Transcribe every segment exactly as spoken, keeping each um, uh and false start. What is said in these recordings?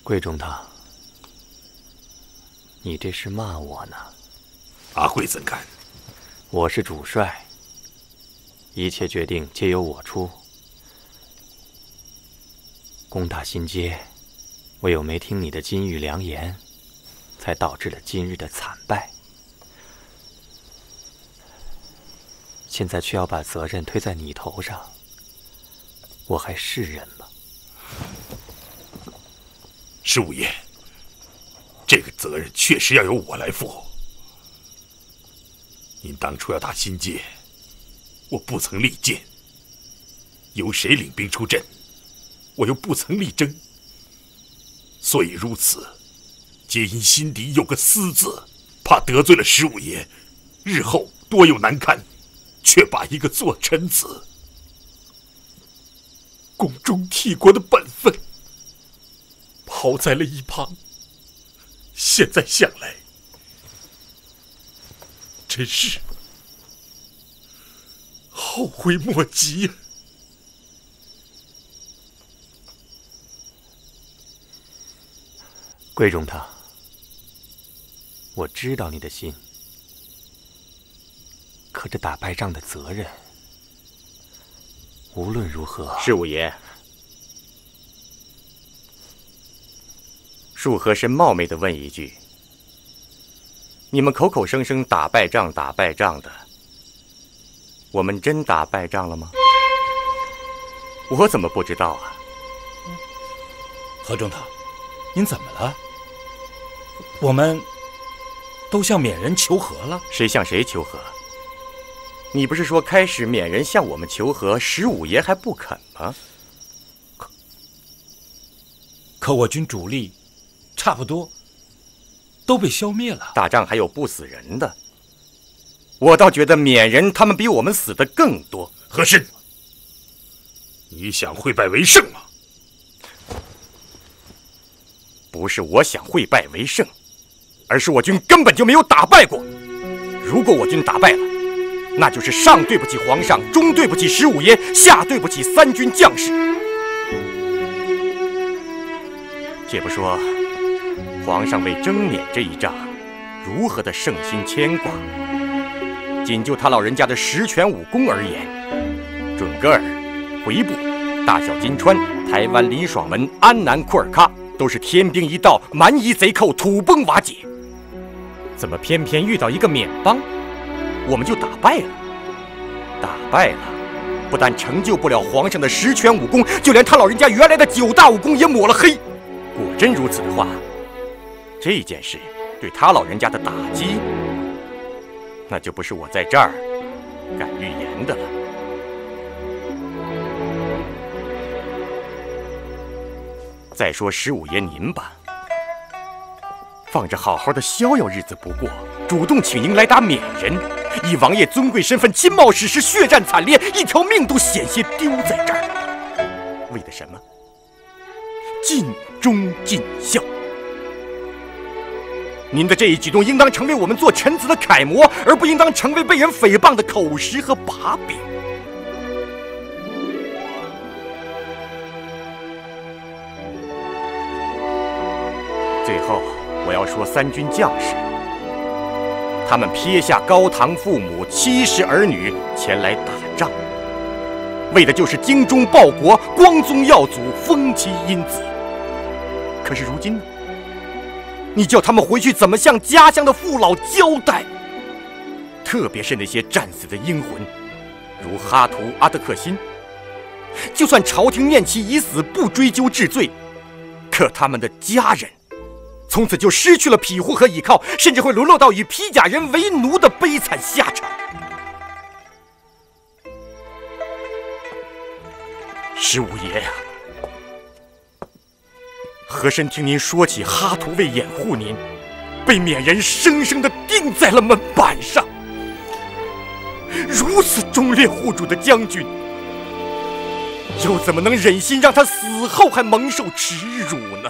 贵重堂，你这是骂我呢？ 阿贵怎敢？ 我是主帅，一切决定皆由我出。攻打新街，唯有没听你的金玉良言，才导致了今日的惨败。现在却要把责任推在你头上，我还是人吗？ 十五爷，这个责任确实要由我来负。您当初要打新界，我不曾力荐，由谁领兵出阵，我又不曾力争，所以如此，皆因心底有个私字，怕得罪了十五爷，日后多有难堪，却把一个做臣子、宫中替国的本分抛在了一旁。现在想来，真是后悔莫及啊！ 贵重堂，我知道你的心，可这打败仗的责任，无论如何， 十五爷，恕和珅冒昧的问一句：你们口口声声打败仗、打败仗的，我们真打败仗了吗？我怎么不知道啊？ 何中堂，您怎么了？我们都向缅人求和了。 谁向谁求和？你不是说开始缅人向我们求和，十五爷还不肯吗？ 可可我军主力差不多都被消灭了。 打仗还有不死人的，我倒觉得缅人他们比我们死的更多。 和珅，你想会败为胜吗？ 不是我想会败为胜，而是我军根本就没有打败过。如果我军打败了，那就是上对不起皇上，中对不起十五爷，下对不起三军将士。且不说皇上为征缅这一仗如何的圣心牵挂，仅就他老人家的十全武功而言，准噶尔、回部、大小金川、台湾林爽文、安南库尔喀都是天兵一到，蛮夷贼寇土崩瓦解。怎么偏偏遇到一个缅邦，我们就打败了？打败了，不但成就不了皇上的十全武功，就连他老人家原来的九大武功也抹了黑。果真如此的话，这件事对他老人家的打击，那就不是我在这儿敢预言的了。再说十五爷您吧，放着好好的逍遥日子不过，主动请缨来打缅人，以王爷尊贵身份亲冒矢石，血战惨烈，一条命都险些丢在这儿，为的什么？尽忠尽孝。您的这一举动应当成为我们做臣子的楷模，而不应当成为被人诽谤的口实和把柄。最后，我要说三军将士，他们撇下高堂父母、妻室儿女前来打仗，为的就是精忠报国、光宗耀祖、封妻荫子。可是如今呢？你叫他们回去怎么向家乡的父老交代？特别是那些战死的英魂，如哈图阿德克辛，就算朝廷念其已死，不追究治罪，可他们的家人从此就失去了庇护和依靠，甚至会沦落到以披甲人为奴的悲惨下场。十五爷呀，和珅听您说起哈图为掩护您，被缅人生生地钉在了门板上。如此忠烈护主的将军，又怎么能忍心让他死后还蒙受耻辱呢？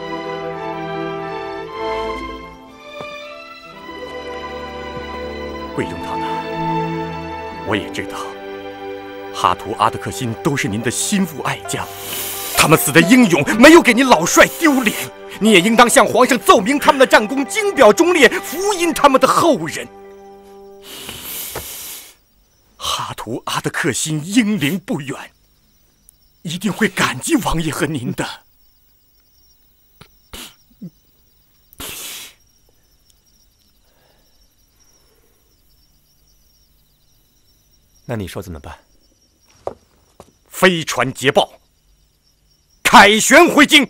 贵重堂啊，我也知道，哈图阿德克辛都是您的心腹爱将，他他们死的英勇，没有给你老帅丢脸。你也应当向皇上奏明他们的战功精表忠烈，福荫他们的后人。哈图阿德克辛英灵不远，一定会感激王爷和您的。 那你说怎么办？ 飞传捷报，凯旋回京。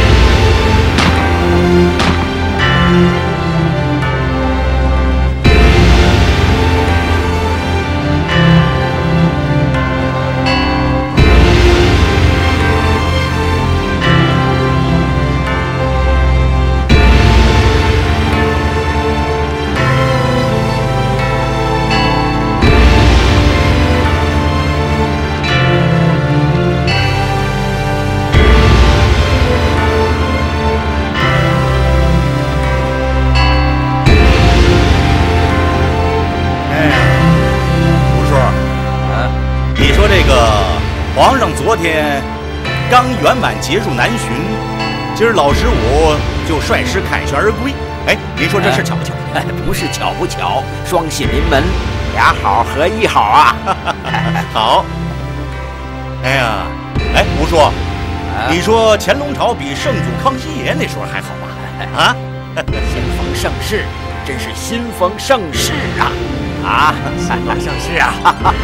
皇上昨天刚圆满结束南巡，今儿老十五就率师凯旋而归。哎，您说这事巧不巧？ 哎，不是巧不巧，双喜临门，俩好合一好啊！ 好。哎呀，哎，吴叔，啊、你说乾隆朝比圣祖康熙爷那时候还好吧？啊， 新逢盛世，真是新逢盛世啊！啊，新逢盛世啊！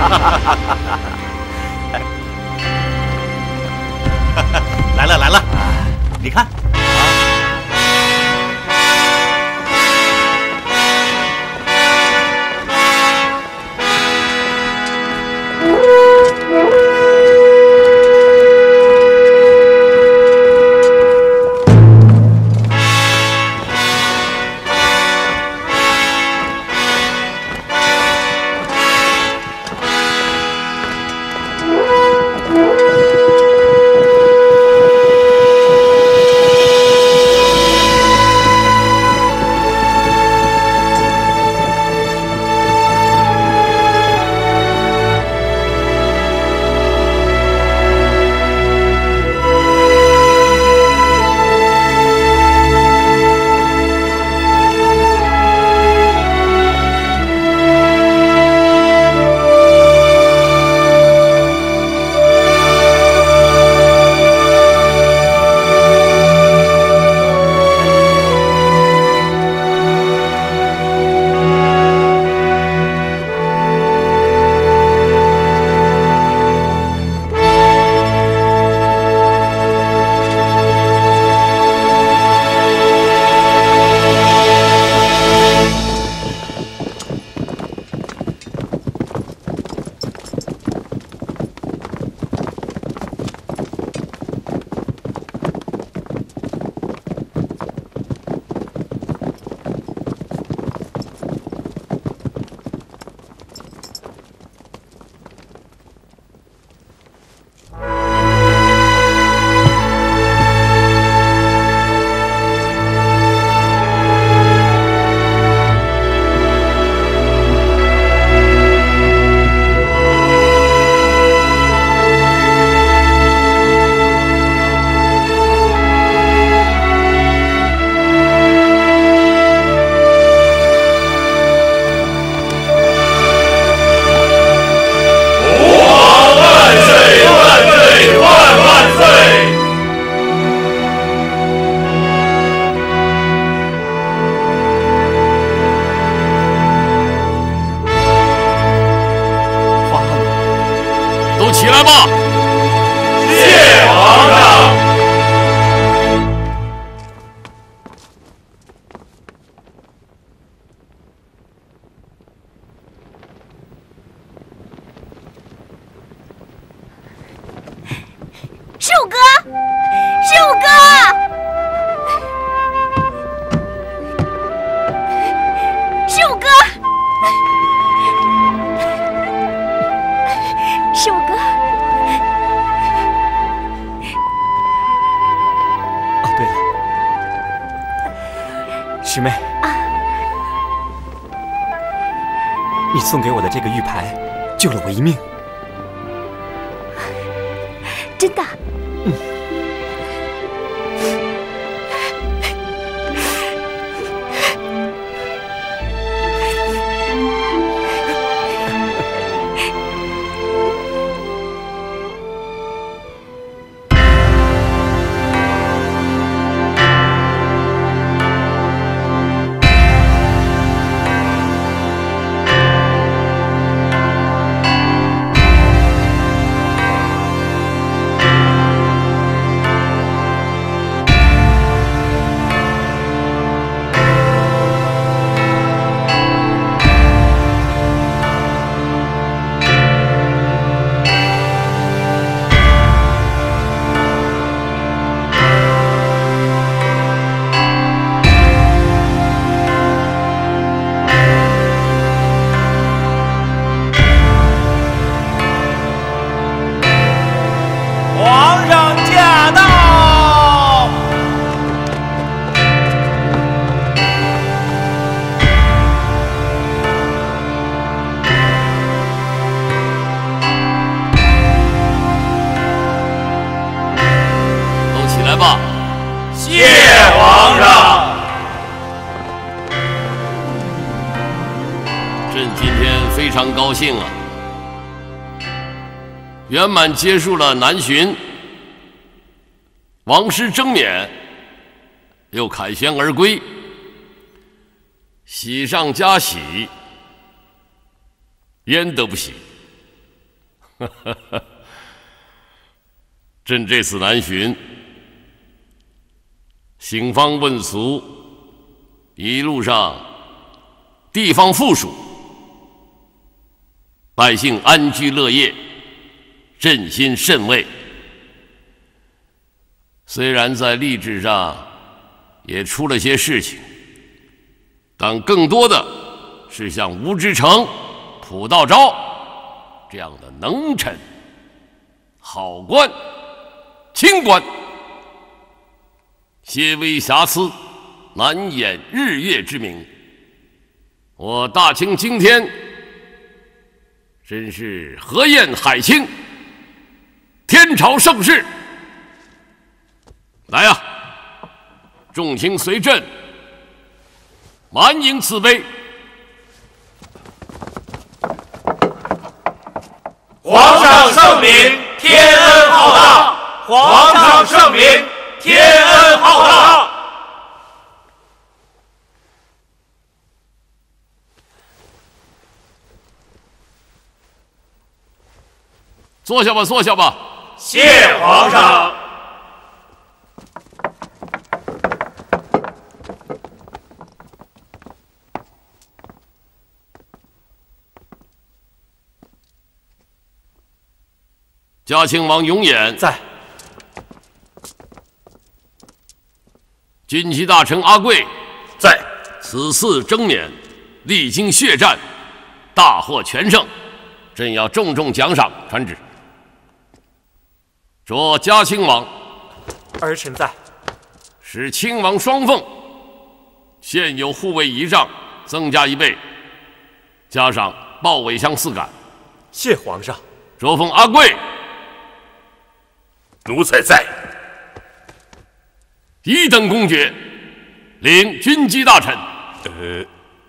来了来了，你看。 师妹，啊，你送给我的这个玉牌，救了我一命。 真的？ 嗯。 谢皇上。 朕今天非常高兴啊，圆满结束了南巡，王师征冕，又凯旋而归，喜上加喜，焉得不喜？朕这次南巡，行方问俗，一路上地方富庶，百姓安居乐业，朕心甚慰。虽然在吏治上也出了些事情，但更多的是像吴之成、朴道昭这样的能臣、好官、清官，些微瑕疵难掩日月之明。我大清今天真是河晏海清，天朝盛世。来呀、啊，众卿随朕满饮此杯。 皇上圣明，天恩浩大。皇上圣明，天恩浩大。 坐下吧，坐下吧。 谢皇上。 嘉庆王永琰在。 军机大臣阿贵在。 此次征冕，历经血战，大获全胜，朕要重重奖赏传旨。着嘉庆王， 儿臣在。 使亲王双凤，现有护卫仪仗增加一倍，加上豹尾箱四杆。 谢皇上。 着封阿贵。 奴才在。 一等公爵，领军机大臣。 呃，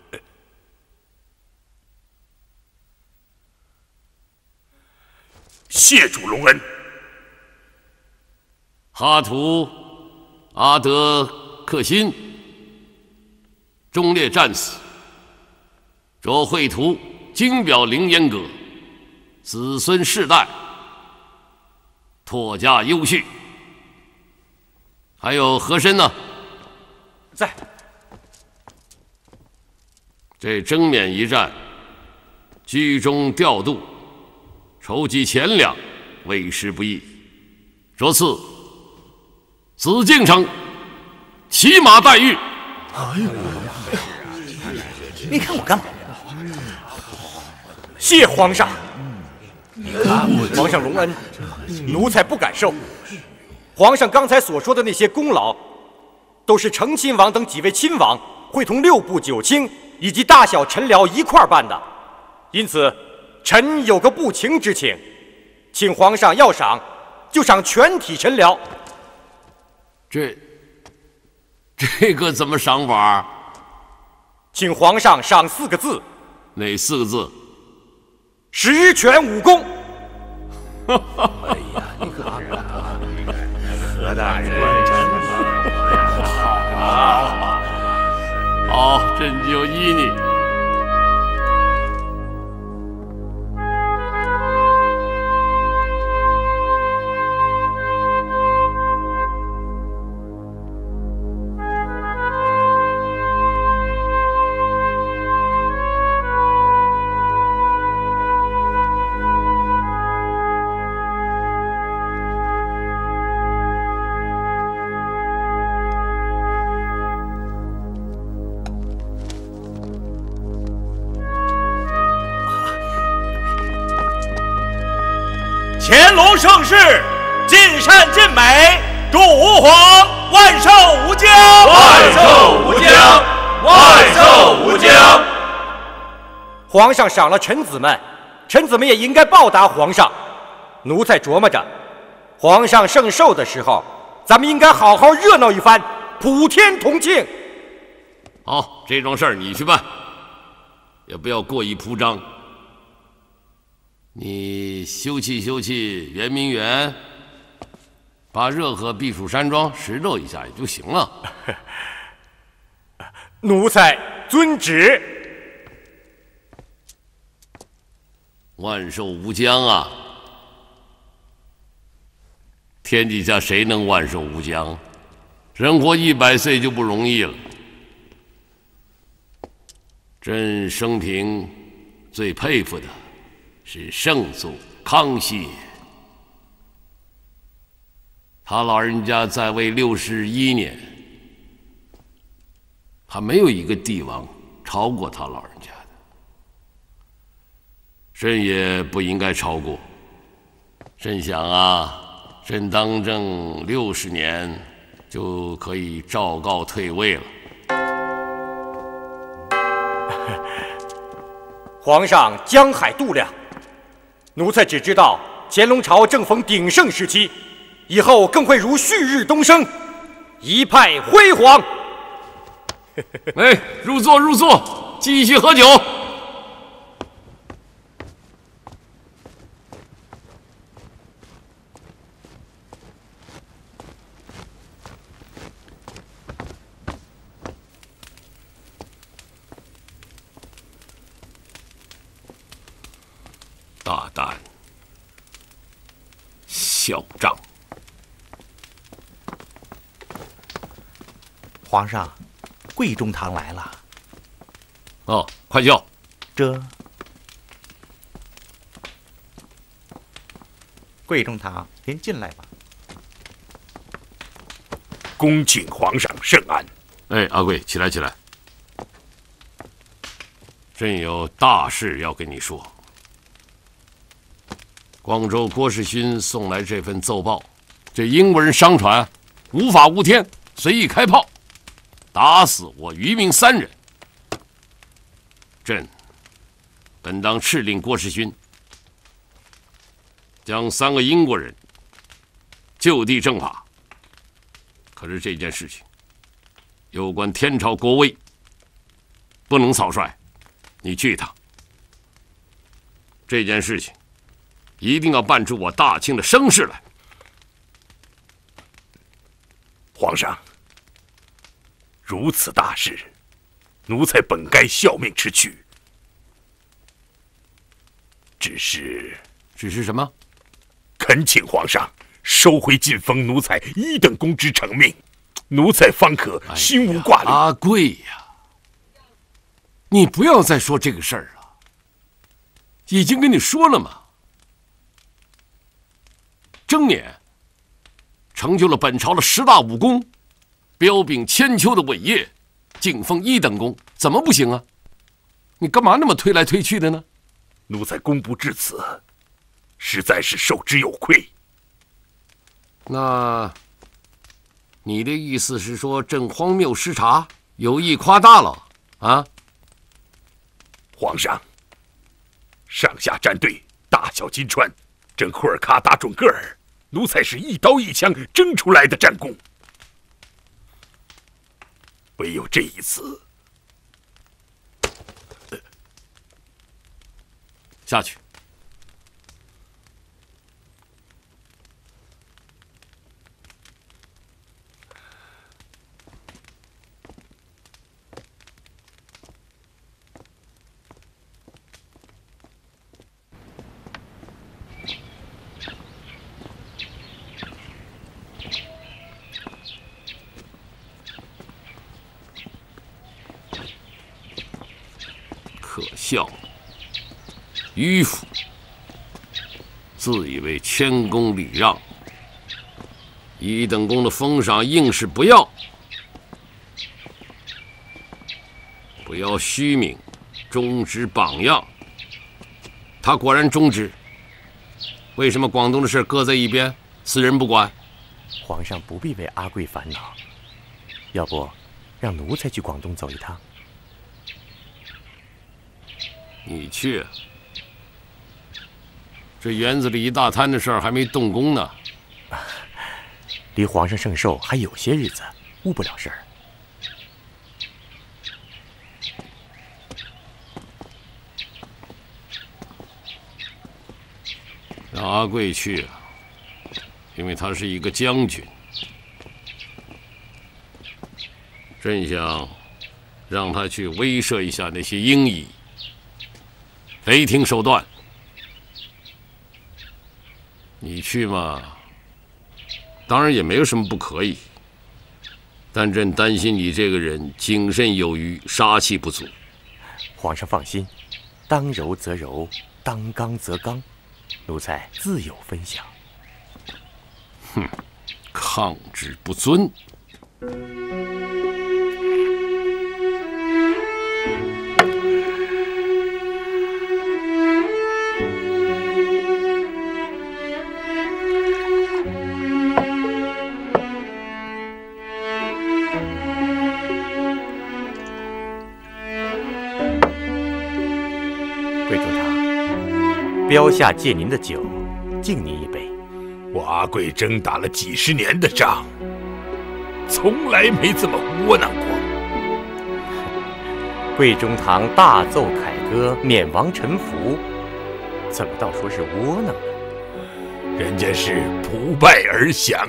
谢主隆恩。 哈图阿德克辛忠烈战死，着绘图金表凌烟阁，子孙世代拓家优序。还有和珅呢？ 在。 这征冕一战，居中调度，筹集钱粮，为时不易。着次紫禁城骑马待遇。 哎呦，你看我干嘛？ 谢皇上。皇上隆恩，奴才不敢受。皇上刚才所说的那些功劳，都是成亲王等几位亲王会同六部九卿以及大小臣僚一块儿办的，因此臣有个不情之请，请皇上要赏，就赏全体臣僚。 这这个怎么赏法？ 请皇上赏四个字。 哪四个字？ 十全武功。 哎呀，你可何大人好，好，朕就依你。 乾隆盛世，尽善尽美，祝吾皇万寿无疆！万寿无疆！万寿无疆！ 皇上赏了臣子们，臣子们也应该报答皇上。奴才琢磨着，皇上圣寿的时候， 咱们应该好好热闹一番，普天同庆。 好，这桩事儿你去办，也不要过于铺张。你修葺修葺圆明园，把热河避暑山庄拾掇一下也就行了。 奴才遵旨。 万寿无疆啊！天底下谁能万寿无疆？人活一百岁就不容易了。朕生平最佩服的是圣祖康熙，他老人家在位六十一年，还没有一个帝王超过他老人家的，朕也不应该超过。朕想啊，朕当政六十年就可以昭告退位了。 皇上江海度量，奴才只知道乾隆朝正逢鼎盛时期，以后更会如旭日东升，一派辉煌。 哎，入座，入座，继续喝酒。大胆，嚣张！ 皇上，贵中堂来了。 哦，快叫！ 这贵中堂，您进来吧。 恭请皇上圣安。 哎，阿贵，起来，起来！朕有大事要跟你说。广州郭世勋送来这份奏报，这英国人商船无法无天，随意开炮，打死我渔民三人。朕本当敕令郭世勋将三个英国人就地正法，可是这件事情有关天朝国威，不能草率。你去一趟，这件事情一定要办出我大清的声势来。 皇上，如此大事，奴才本该效命之去。只是， 只是什么？ 恳请皇上收回晋封奴才一等公之成命，奴才方可心无挂虑。 哎、阿贵呀，你不要再说这个事儿了，已经跟你说了嘛。正年成就了本朝的十大武功，彪炳千秋的伟业，晋封一等功，怎么不行啊？你干嘛那么推来推去的呢？ 奴才公布至此，实在是受之有愧。 那你的意思是说朕荒谬失察，有意夸大了啊？ 皇上，上下战队大小金川，朕库尔喀打准噶尔，奴才是一刀一枪争出来的战功，唯有这一次， 呃、下去。可笑，迂腐，自以为谦恭礼让，一等功的封赏硬是不要，不要虚名，忠直榜样。他果然忠直，为什么广东的事搁在一边，私人不管？ 皇上不必为阿贵烦恼，要不让奴才去广东走一趟？ 你去，这园子里一大摊的事儿还没动工呢。 离皇上圣寿还有些日子，误不了事儿。 让阿贵去啊，因为他是一个将军。朕想让他去威慑一下那些鹰蚁，雷霆手段。你去嘛，当然也没有什么不可以，但朕担心你这个人谨慎有余，杀气不足。 皇上放心，当柔则柔，当刚则刚，奴才自有分晓。 哼，抗旨不遵。 标下借您的酒，敬您一杯。 我阿贵征打了几十年的仗，从来没这么窝囊过。 贵中堂大奏凯歌，免王臣服，怎么倒说是窝囊呢？ 人家是不败而降。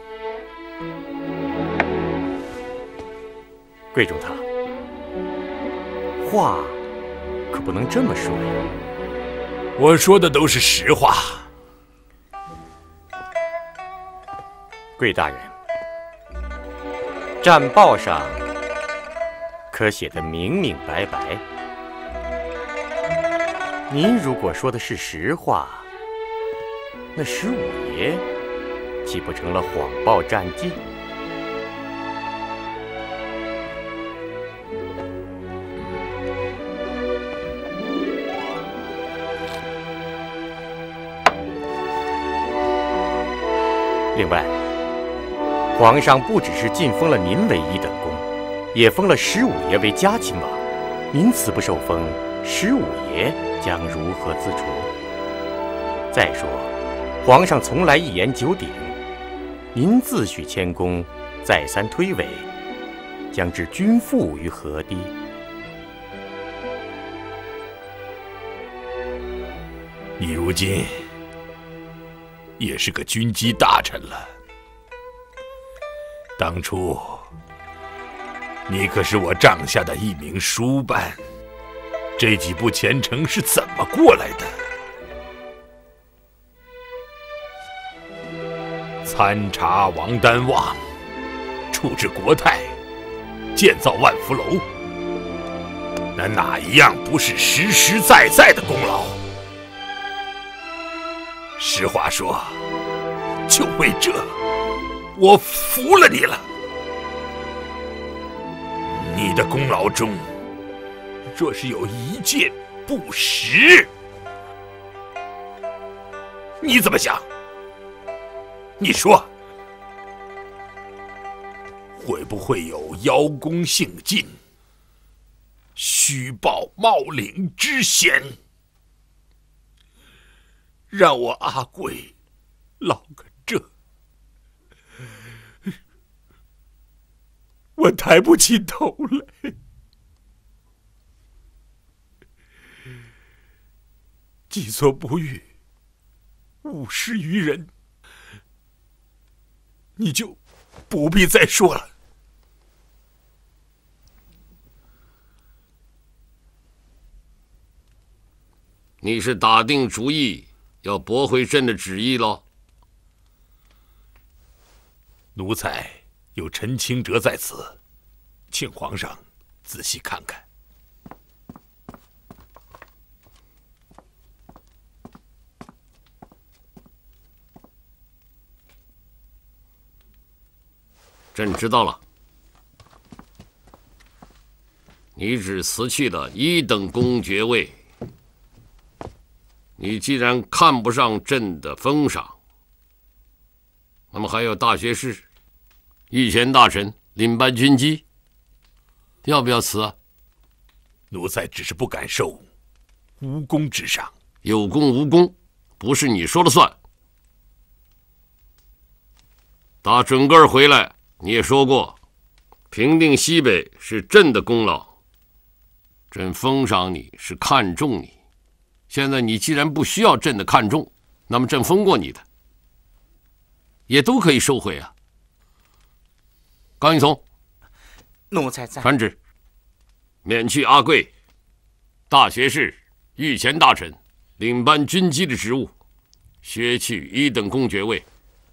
贵中堂，话可不能这么说呀。 我说的都是实话。 贵大人，战报上可写得明明白白。您如果说的是实话，那十五爷岂不成了谎报战绩？另外，皇上不只是晋封了您为一等公，也封了十五爷为家亲王。您此不受封，十五爷将如何自处？再说，皇上从来一言九鼎，您自诩谦恭，再三推诿，将置君父于何地？ 你如今也是个军机大臣了。当初你可是我帐下的一名书办，这几步前程是怎么过来的？参察王丹望，处置国泰，建造万福楼，那哪一样不是实实在在的功劳？实话说，就为这，我服了你了。你的功劳中，若是有一件不实，你怎么想？你说，会不会有邀功幸进、虚报冒领之嫌？让我阿贵落个这，我抬不起头来。己所不欲，勿施于人。你就不必再说了。 你是打定主意要驳回朕的旨意喽？ 奴才有陈清哲在此，请皇上仔细看看。 朕知道了，你只辞去了一等公爵位。你既然看不上朕的封赏，那么还有大学士、御前大臣、领班军机，要不要辞啊？ 奴才只是不敢受无功之赏。 有功无功，不是你说了算。 打准个儿回来，你也说过，平定西北是朕的功劳，朕封赏你是看重你。现在你既然不需要朕的看重，那么朕封过你的，也都可以收回啊。刚一从， 奴才在。 传旨，免去阿贵大学士、御前大臣、领班军机的职务，削去一等公爵位。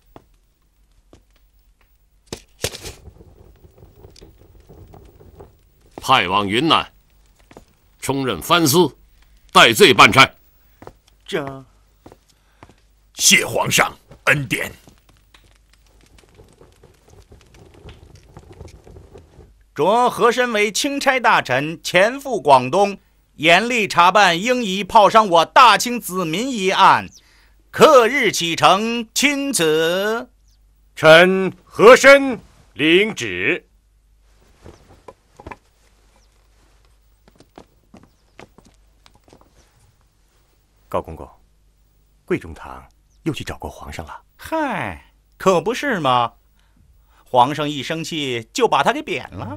派往云南，充任藩司，戴罪办差。 这， 谢皇上恩典。 着和珅为钦差大臣，前赴广东，严厉查办应以炮伤我大清子民一案，刻日启程，钦此。 臣和珅领旨。高公公，贵中堂又去找过皇上了。 嗨，可不是吗？皇上一生气就把他给贬了。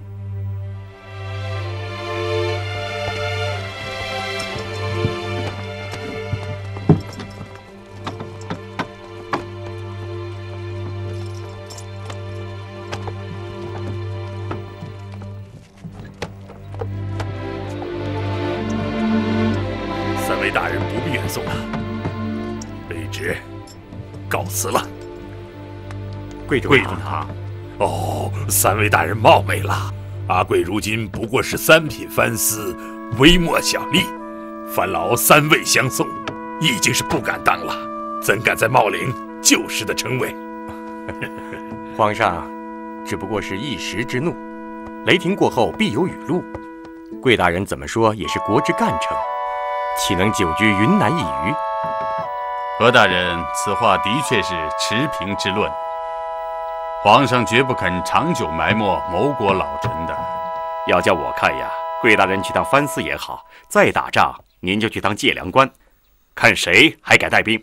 三位大人不必远送了，卑职告辞了。 贵贵中堂。哦，三位大人冒昧了。阿贵如今不过是三品藩司，微末小吏，烦劳三位相送，已经是不敢当了，怎敢再冒领旧时的称谓？ 皇上只不过是一时之怒，雷霆过后必有雨露。贵大人怎么说也是国之干臣，岂能久居云南一隅？ 何大人，此话的确是持平之论。皇上绝不肯长久埋没谋国老臣的。 要叫我看呀，贵大人去当藩司也好，再打仗您就去当借粮官，看谁还敢带兵。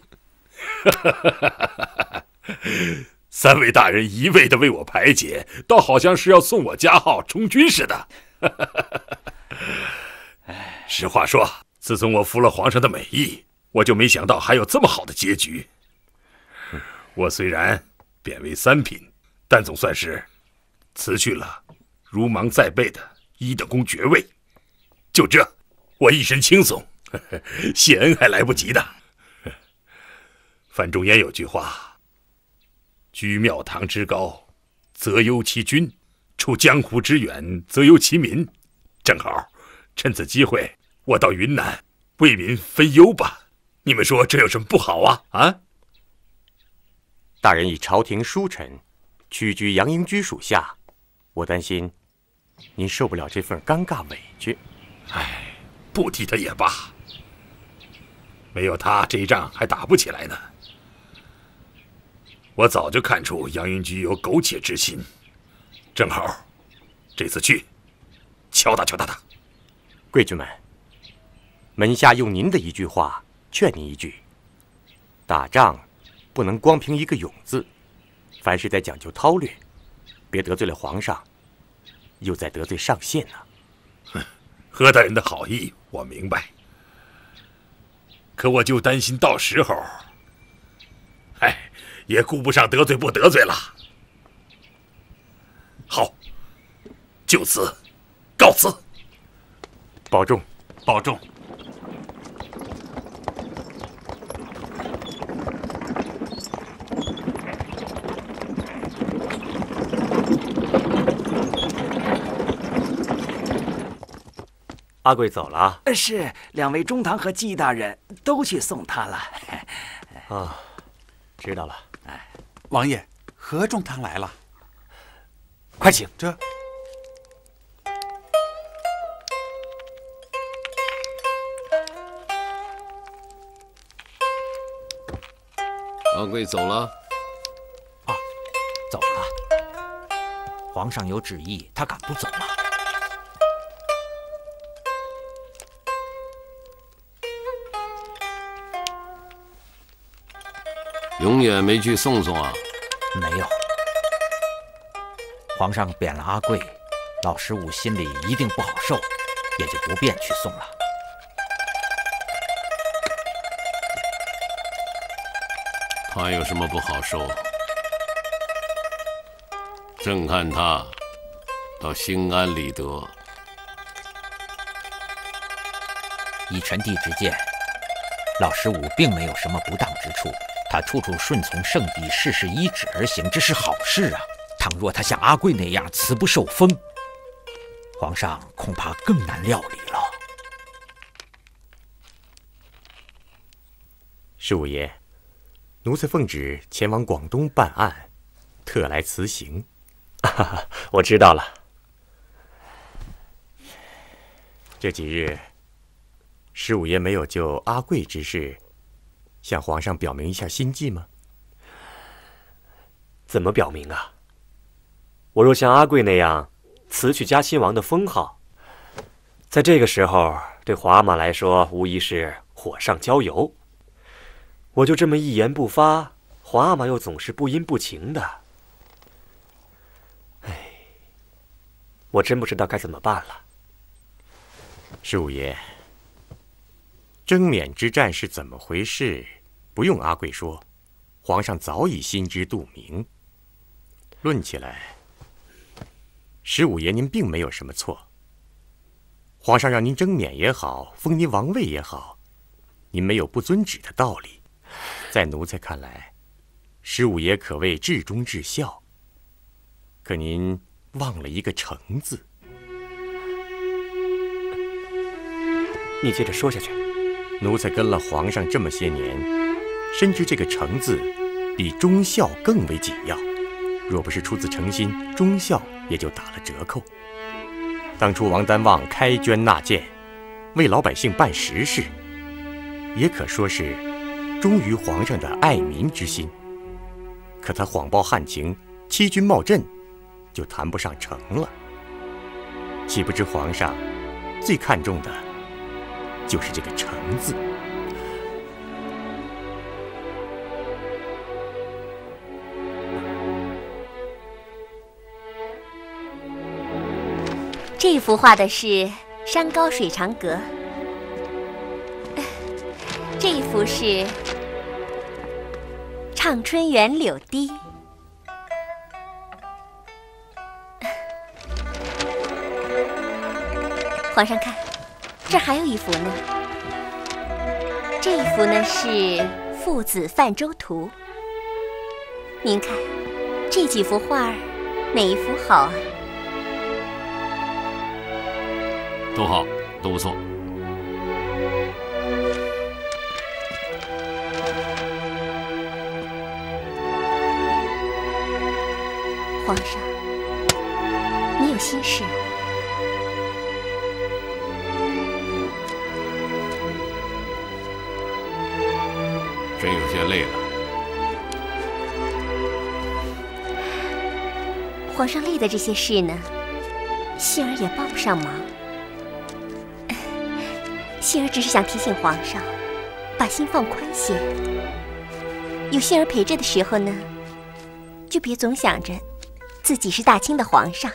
三位大人一味的为我排解，倒好像是要送我加号充军似的。实话说，自从我服了皇上的美意，我就没想到还有这么好的结局。我虽然贬为三品，但总算是辞去了如芒在背的一等公爵位。就这，我一身轻松，谢恩还来不及的。范仲淹有句话：居庙堂之高，则忧其君；处江湖之远，则忧其民。正好趁此机会，我到云南为民分忧吧。你们说这有什么不好啊？啊！ 大人以朝廷疏臣，屈居杨英居属下，我担心您受不了这份尴尬委屈。 唉，不提他也罢，没有他这一仗还打不起来呢。我早就看出杨英居有苟且之心，正好这次去敲打敲打他。 贵军们，门下用您的一句话劝您一句：打仗不能光凭一个勇字，凡事得讲究韬略，别得罪了皇上，又在得罪上线呢。 哼，何大人的好意我明白，可我就担心到时候，哎，也顾不上得罪不得罪了。好，就此告辞。 保重， 保重。 阿贵走了？ 是，两位中堂和季大人都去送他了。 啊，知道了。 哎，王爷，何中堂来了， 快请。 这。 阿贵走了。 啊，走了。皇上有旨意，他敢不走吗？ 永远没去送送啊？ 没有， 皇上贬了阿贵，老十五心里一定不好受，也就不便去送了。 他有什么不好受？朕看他倒心安理得。 依臣弟之见，老十五并没有什么不当之处，他处处顺从圣帝，事事依旨而行，这是好事啊。倘若他像阿贵那样辞不受封，皇上恐怕更难料理了。 十五爷，奴才奉旨前往广东办案，特来辞行。 啊，我知道了。 这几日，十五爷没有就阿贵之事向皇上表明一下心迹吗？ 怎么表明啊？我若像阿贵那样辞去嘉亲王的封号，在这个时候对皇阿玛来说无疑是火上浇油。我就这么一言不发，皇阿玛又总是不阴不晴的。哎，我真不知道该怎么办了。 十五爷，征缅之战是怎么回事？不用阿贵说，皇上早已心知肚明。论起来，十五爷您并没有什么错。皇上让您征缅也好，封您王位也好，您没有不遵旨的道理。在奴才看来，十五爷可谓至忠至孝。可您忘了一个诚字。 你接着说下去。 奴才跟了皇上这么些年，深知这个诚字比忠孝更为紧要。若不是出自诚心，忠孝也就打了折扣。当初王丹旺开捐纳谏，为老百姓办实事，也可说是忠于皇上的爱民之心。可他谎报汉情，欺君冒朕，就谈不上成了。岂不知皇上最看重的就是这个诚字。 这幅画的是山高水长阁，这一幅是畅春园柳堤。皇上看，这还有一幅呢。这一幅呢是父子泛舟图。您看，这几幅画儿，哪一幅好啊？ 都好，都不错。 皇上，你有心事？ 真有些累了。 皇上累的这些事呢，杏儿也帮不上忙。杏儿只是想提醒皇上，把心放宽些。有杏儿陪着的时候呢，就别总想着自己是大清的皇上。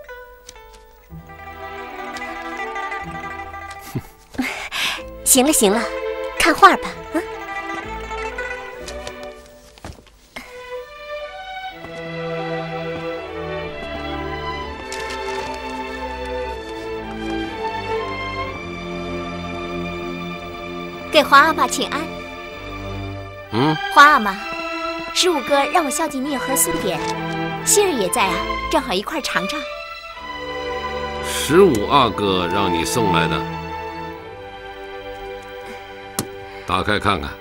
行了行了，看画吧，啊。给皇阿玛请安。 嗯， 皇阿玛，十五哥让我孝敬你有何酥点，杏儿也在啊，正好一块尝尝。 十五阿哥让你送来的，打开看看。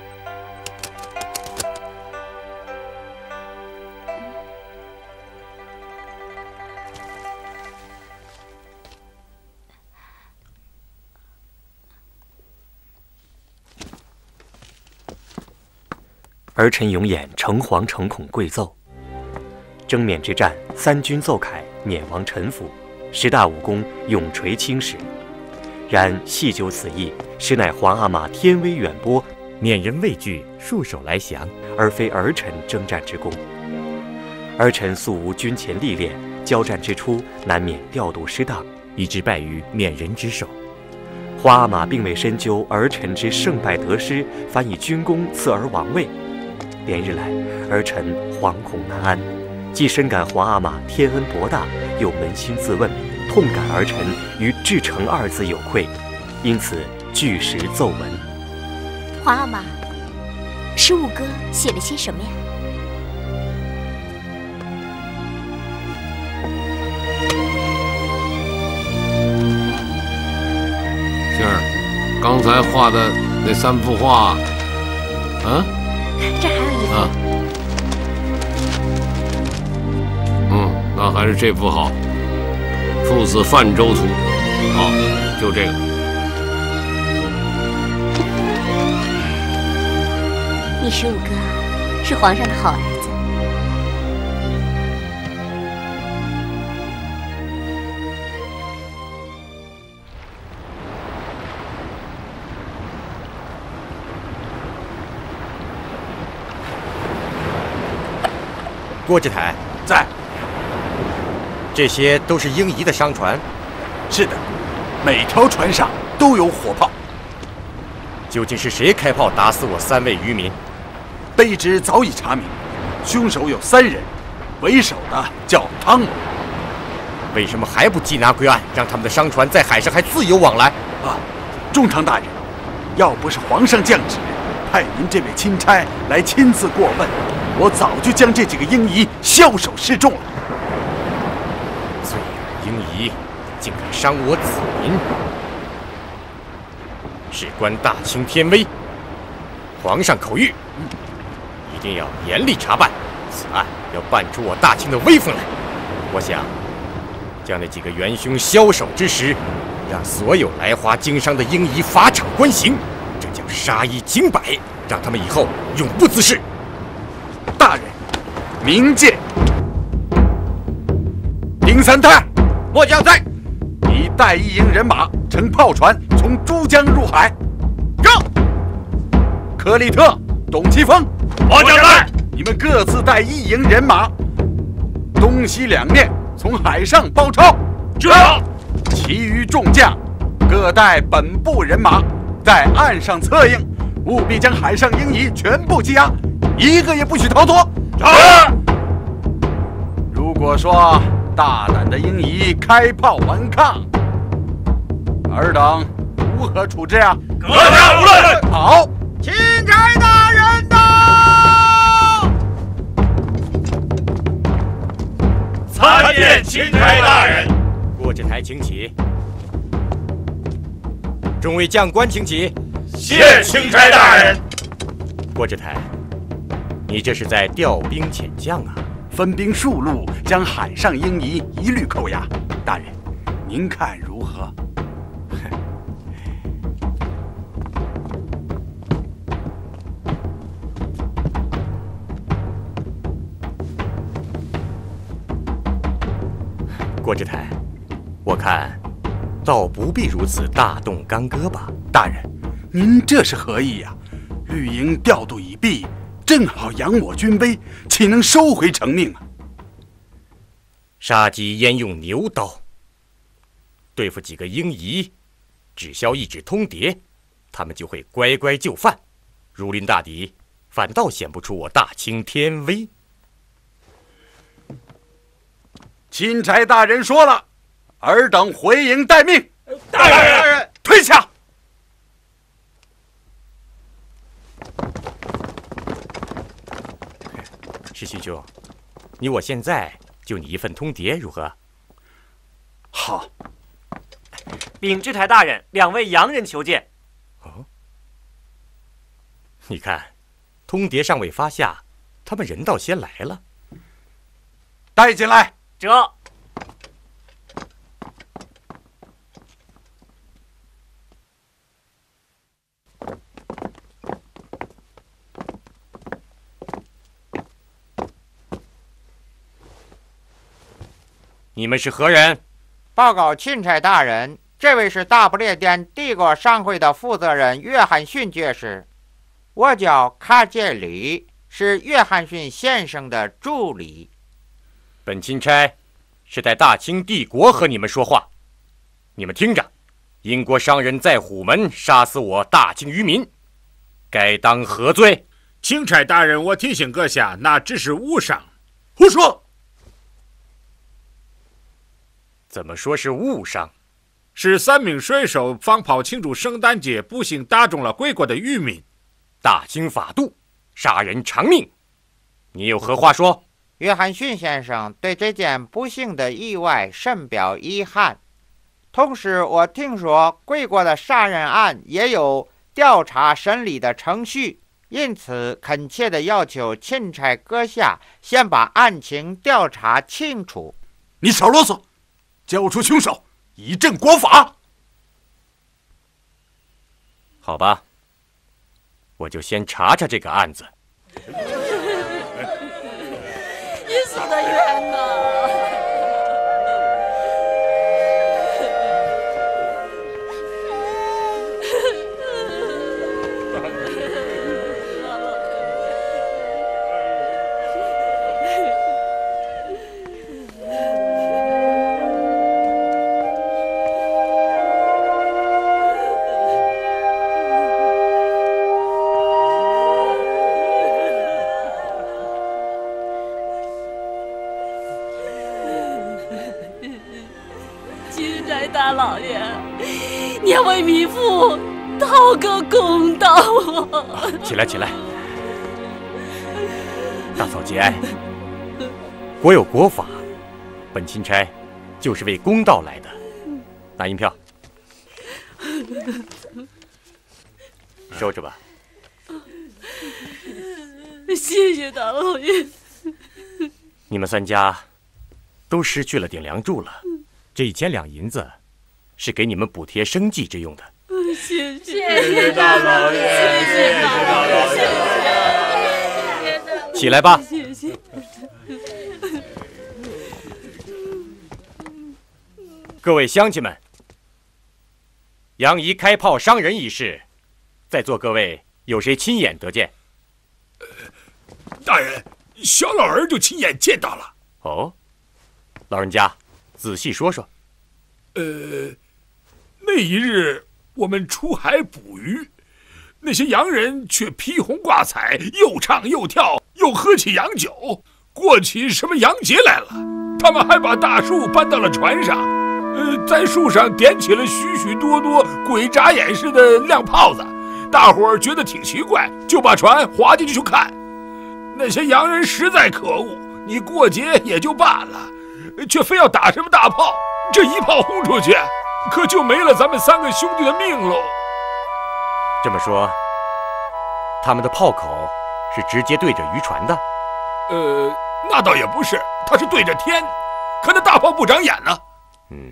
儿臣永演诚惶诚恐贵奏。征缅之战，三军奏凯，缅王臣服，十大武功永垂青史。然细究此意，实乃皇阿玛天威远播， 缅人畏惧，束手来降， 而非儿臣征战之功。儿臣素无军前历练， 交战之初难免调度失当， 以致败于缅人之手。 皇阿玛并未深究儿臣之胜败得失，反以军功赐儿王位。连日来，儿臣惶恐难安，既深感皇阿玛天恩博大，又扪心自问，痛感儿臣与至诚二字有愧，因此据实奏闻。 皇阿玛，十五哥写了些什么呀？ 杏儿，刚才画的那三幅画，啊？ 这还有一幅。 啊。嗯，那还是这幅好，《父子泛舟图》。好，就这个。 你十五哥是皇上的好儿子。 郭志台在。 这些都是英仪的商船。 是的，每条船上都有火炮。 究竟是谁开炮打死我三位渔民？ 卑职早已查明，凶手有三人，为首的叫汤某。 为什么还不缉拿归案，让他们的商船在海上还自由往来？ 啊，中堂大人，要不是皇上降旨，派您这位钦差来亲自过问，我早就将这几个英夷枭首示众了。 罪恶英夷，竟敢伤我子民！事关大清天威，皇上口谕，一定要严厉查办此案，要办出我大清的威风来。我想将那几个元凶枭首之时，让所有来华经商的英夷法场观刑，这叫杀一儆百，让他们以后永不滋事。 大人，明鉴。丁三太， 末将在。 你带一营人马乘炮船从珠江入海。 让。 科利特、董其峰， 末将在。 你们各自带一营人马，东西两面从海上包抄。 这。 其余众将各带本部人马，在岸上策应，务必将海上英夷全部羁押，一个也不许逃脱。 是。 如果说大胆的英夷开炮顽抗，尔等如何处置啊？ 阁下无论。 好， 钦差大人到！ 参见钦差大人。 郭志台，请起。众位将官，请起。 谢钦差大人。 郭志台，你这是在调兵遣将啊？ 分兵数路，将海上英夷一律扣押。大人，您看如何？ 郭志台，我看倒不必如此大动干戈吧。 大人，您这是何意呀？绿营调度已毕，正好扬我军威，岂能收回成命啊？ 杀鸡焉用牛刀？对付几个英夷，只消一纸通牒，他们就会乖乖就范。如临大敌，反倒显不出我大清天威。 钦差大人说了，尔等回营待命。 大人，大人， 退下。 世勋兄，你我现在就你一份通牒，如何？ 好。 禀知台大人，两位洋人求见。 哦，你看，通牒尚未发下，他们人倒先来了。 带进来。 这。 你们是何人？ 报告钦差大人，这位是大不列颠帝国商会的负责人约翰逊爵士。我叫卡杰里，是约翰逊先生的助理。 本钦差是在大清帝国和你们说话。你们听着，英国商人在虎门杀死我大清渔民，该当何罪？ 钦差大人，我提醒阁下，那只是误伤。 胡说！ 怎么说是误伤？ 是三名水手放炮庆祝圣诞节，不幸打中了归国的渔民。 大清法度，杀人偿命。你有何话说？ 约翰逊先生对这件不幸的意外深表遗憾。同时，我听说贵国的杀人案也有调查审理的程序，因此恳切地要求钦差阁下先把案情调查清楚。 你少啰嗦，交出凶手，以正国法。 好吧，我就先查查这个案子。 你死得冤呐！大老爷，念为民妇讨个公道啊！ 起来，起来！大嫂节哀，国有国法，本钦差就是为公道来的。拿银票，收着吧。 谢谢大老爷。 你们三家都失去了顶梁柱了，这一千两银子是给你们补贴生计之用的。 谢谢大老爷，谢谢大老爷，谢谢。 起来吧。 谢谢。 各位乡亲们，杨仪开炮伤人一事，在座各位有谁亲眼得见？ 呃、大人，小老儿就亲眼见到了。 哦，老人家，仔细说说。 呃，那一日我们出海捕鱼，那些洋人却披红挂彩，又唱又跳，又喝起洋酒，过起什么洋节来了。他们还把大树搬到了船上，呃，在树上点起了许许多多鬼眨眼似的亮炮子。大伙儿觉得挺奇怪，就把船划进去去看。那些洋人实在可恶，你过节也就罢了，却非要打什么大炮。这一炮轰出去，可就没了咱们三个兄弟的命喽。 这么说，他们的炮口是直接对着渔船的？ 呃，那倒也不是，他是对着天，可那大炮不长眼呢。 嗯，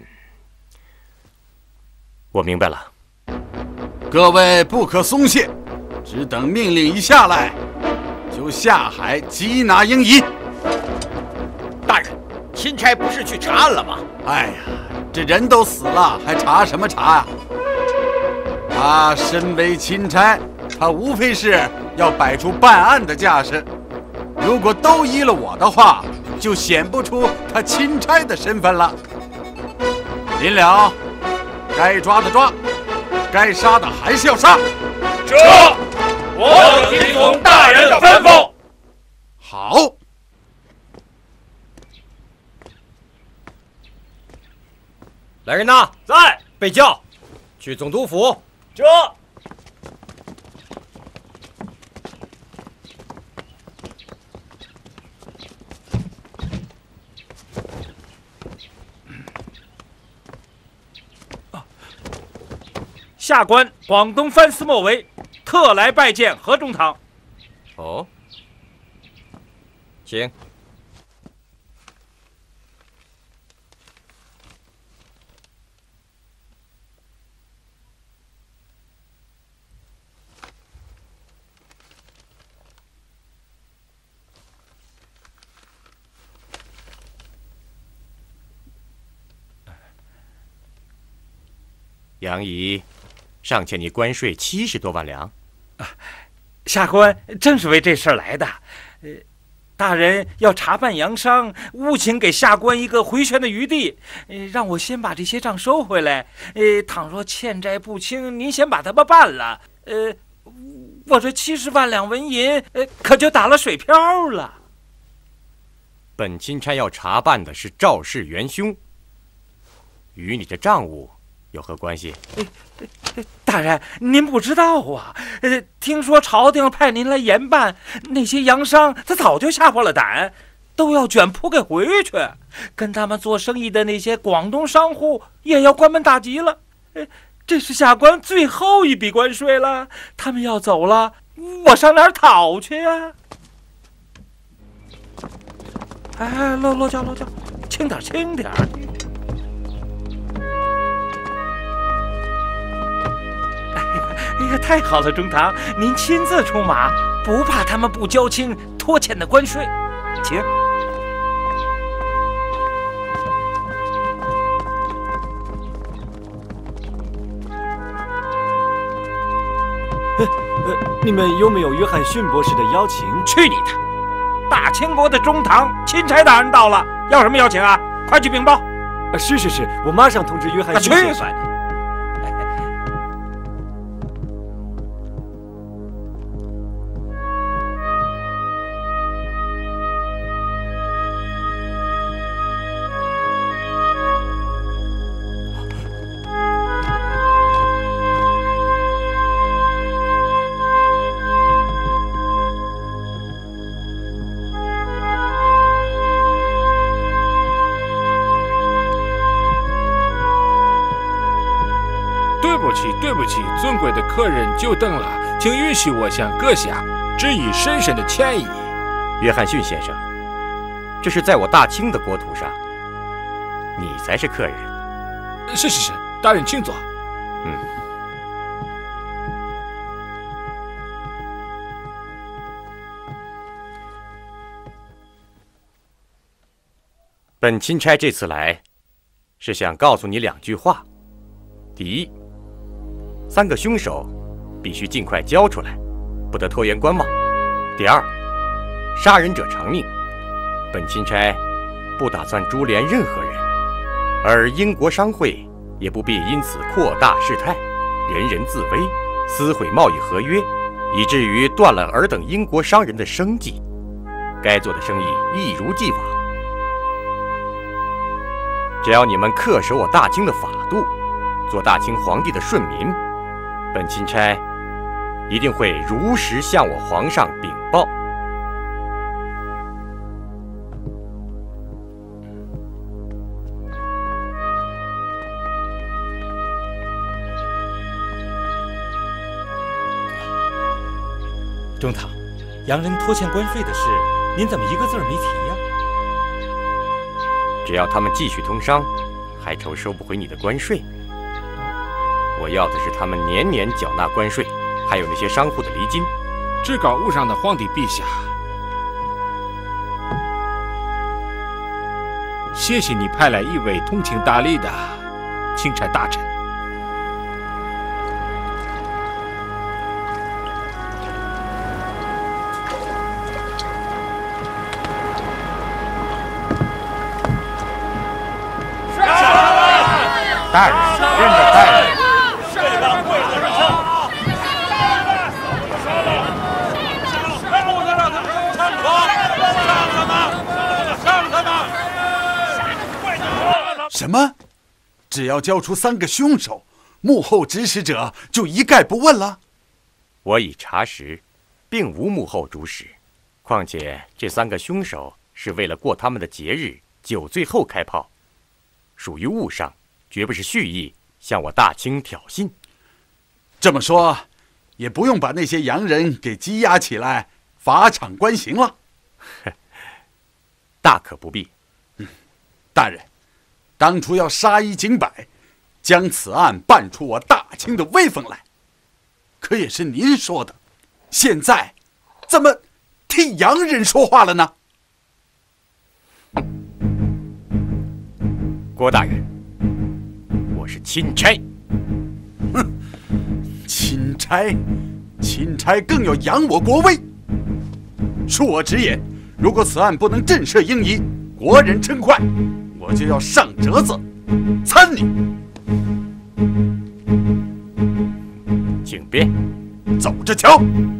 我明白了。 各位不可松懈，只等命令一下来，就下海缉拿英仪。 大人，钦差不是去查案了吗？ 哎呀，这人都死了，还查什么查呀？他身为钦差，他无非是要摆出办案的架势。如果都依了我的话，就显不出他钦差的身份了。临了，该抓的抓，该杀的还是要杀。 这，我听从大人的吩咐。 好。 来人呐， 在， 备轿，去总督府。 这。 下官广东藩司莫为，特来拜见何中堂。 哦，请。杨仪尚欠你关税七十多万两。 啊，下官正是为这事儿来的。呃， 大人要查办洋商，务请给下官一个回旋的余地，呃，让我先把这些账收回来。呃，倘若欠债不清，您先把他们办了。呃，我这七十万两纹银，呃，可就打了水漂了。 本钦差要查办的是赵氏元凶，与你的账务有何关系？ 大人，您不知道啊！呃，听说朝廷派您来严办，那些洋商他早就吓破了胆，都要卷铺盖回去。跟他们做生意的那些广东商户也要关门大吉了。呃，这是下官最后一笔关税了，他们要走了，我上哪儿讨去啊？哎，落落脚落脚，轻点轻点。哎呀，太好了，中堂，您亲自出马，不怕他们不交清拖欠的关税，请。 呃呃，你们有没有约翰逊博士的邀请？ 去你的！大清国的中堂钦差大人到了，要什么邀请啊？快去禀报。 啊，是是是，我马上通知约翰逊先生。 对不起，尊贵的客人久等了，请允许我向阁下致以深深的歉意。 约翰逊先生，这是在我大清的国土上，你才是客人。 是是是，大人请坐。 嗯。本钦差这次来，是想告诉你两句话。第一，三个凶手必须尽快交出来，不得拖延观望。第二，杀人者偿命，本钦差不打算株连任何人，而英国商会也不必因此扩大事态，人人自危，撕毁贸易合约，以至于断了尔等英国商人的生计。该做的生意一如既往。只要你们恪守我大清的法度，做大清皇帝的顺民，本钦差一定会如实向我皇上禀报。 中堂，洋人拖欠关税的事，您怎么一个字儿没提呀？ 只要他们继续通商，还愁收不回你的关税？我要的是他们年年缴纳关税，还有那些商户的厘金。 至高无上的皇帝陛下，谢谢你派来一位通情达理的钦差大臣。 大人，认着大人。 什么？只要交出三个凶手，幕后指使者就一概不问了？ 我已查实，并无幕后主使。况且这三个凶手是为了过他们的节日酒醉后开炮，属于误伤，绝不是蓄意向我大清挑衅。 这么说，也不用把那些洋人给羁押起来，法场关刑了。 大可不必。 嗯，大人，当初要杀一儆百，将此案办出我大清的威风来，可也是您说的。现在怎么替洋人说话了呢？ 郭大人，我是钦差。 哼，钦差，钦差更要扬我国威。恕我直言， 如果此案不能震慑英夷，国人称快，我就要上折子参你。 请便， 走着瞧。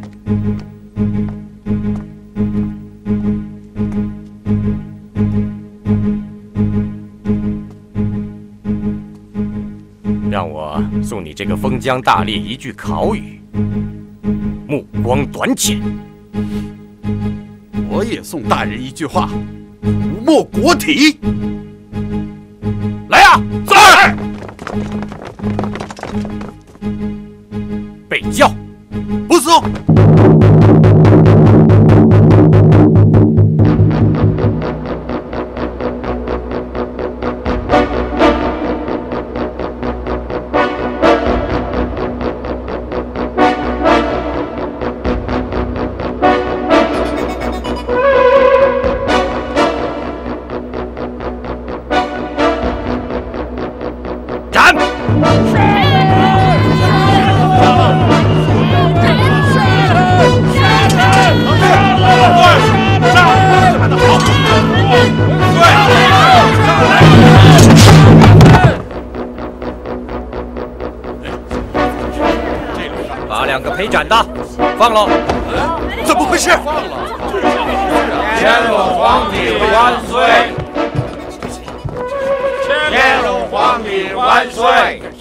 让我送你这个封疆大吏一句考语：目光短浅。 我也送大人一句话：图没国体。 来呀，走！备教。 不送。 把两个陪斩的放了。 怎么回事？ 乾隆皇帝万岁！乾隆皇帝万岁！